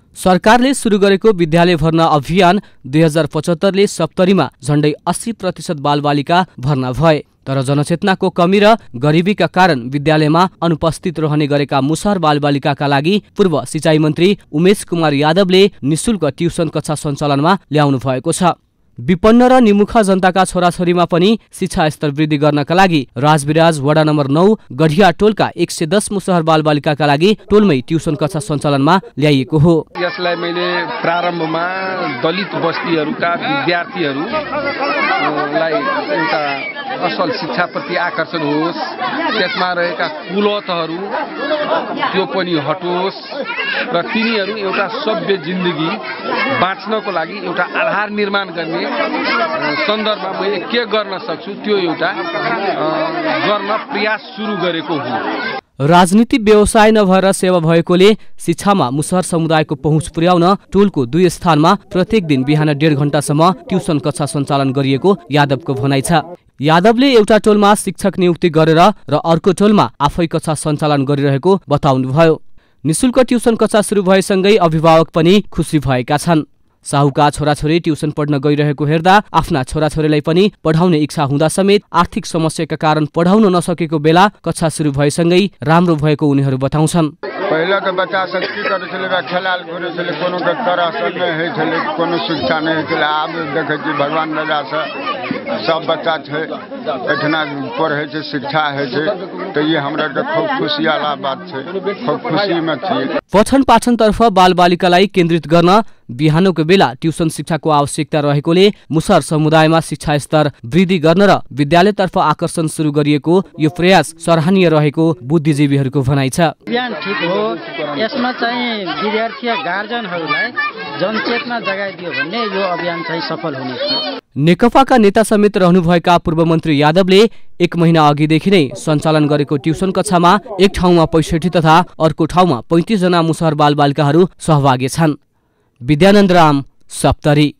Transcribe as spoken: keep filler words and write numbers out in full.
सरकारले सुरु गरेको विद्यालय भर्ना अभियान दुई हजार पचहत्तरले सप्तरीमा झण्डै अस्सी प्रतिशत बालबालिका भर्ना भए। तर जनचेतनाको कमी र गरिबीका कारण विद्यालयमा अनुपस्थित रहने गरेका मुसहर बालबालिकाका लागि पूर्व सिंचाई मन्त्री उमेश कुमार यादवले निशुल्क ट्युसन कक्षा सञ्चालनमा ल्याउनु भएको छ। विपन्न र निमुखा जनताका छोराछोरीमा पनि शिक्षा स्तर वृद्धि गर्नका लागि राजविराज वडा नम्बर नौ गढिया टोलका एक सय दस मुसहर बालबालिकाका लागि टोलमै ट्युसन कक्षा सञ्चालनमा ल्याइएको हो। यसलाई मैले प्रारम्भमा दलित बस्तीहरूका विद्यार्थीहरूलाई एउटा असल शिक्षाप्रति आकर्षण होस्, त्यसमा रहेका कुलतहरू त्यो पनि हटोस् र तिनीहरू एउटा सभ्य जिन्दगी बाँच्नको लागि एउटा आधार निर्माण गर्ने सन्दर्भमा मैले के गर्न सक्छु त्यो एउटा गर्न प्रयास सुरु गरेको हो। राजनीति व्यवसाय नभएर सेवा भएकोले शिक्षामा मुसहर समुदायको पहुँच पुर्याउन टोलको दुई स्थानमा प्रत्येक दिन बिहान डेढ घण्टासम्म ट्युसन कक्षा सञ्चालन गरिएको यादवको भनाइ छ। यादवले एउटा टोलमा शिक्षक नियुक्ति गरेर र अर्को टोलमा आफै कक्षा सञ्चालन गरिरहेको बताउनुभयो। निशुल्क ट्युसन कक्षा सुरु भएसँगै अभिभावक पनि खुसी भएका छन्। साहुका छोराछोरी ट्युसन पढ्न गइरहेको हेर्दा आफ्ना छोराछोरीलाई पनि पढाउने इच्छा हुँदा समेत आर्थिक समस्याका कारण पढाउन नसकेको बेला कक्षा सुरु भएसँगै राम्रो भएको उनीहरू बताउँछन्। पहिलाको बच्चा सब की करे छले खेलाल करे छले कोनो के तरह से नहीं है छले कोनो शिक्षा नहीं छले। आब देखे छी भगवान दया से सब बच्चा छै एठना पढ़े छै शिक्षा है छै तो ये हमरा के खूब खुशी वाला बात छै। खूब खुशी में छी। पठन पाठन तर्फ बालबालिकालाई केन्द्रित गर्न बिहानको बेला ट्युसन शिक्षाको आवश्यकता रहेकोले मुसहर समुदायमा शिक्षा स्तर वृद्धि गर्न र विद्यालयतर्फ आकर्षण सुरु गरिएको यो प्रयास सराहनीय रहेको बुद्धिजीवीहरूको भनाइ छ। अभियान ठीक हो, यसमा चाहिँ विद्यार्थी गार्जियनहरूलाई जनचेतना जगाइदियो भने यो अभियान चाहिँ सफल हुने थियो। नेकपाका नेता समेत रहनुभएका पूर्व मन्त्री यादवले एक महिना अघिदेखि नै सञ्चालन गरेको ट्युसन कक्षामा एक ठाउँमा पैँसठी तथा अर्को ठाउँमा पैँतिस जना मुसहर बालबालिकाहरू सहभागी छन्। विद्यानन्द राम, सप्तरी।